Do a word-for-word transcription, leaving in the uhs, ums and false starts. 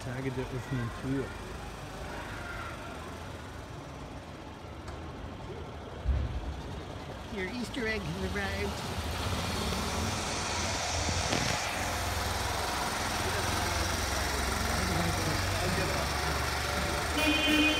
tagged it with me too. Your Easter egg has arrived. I'll get up.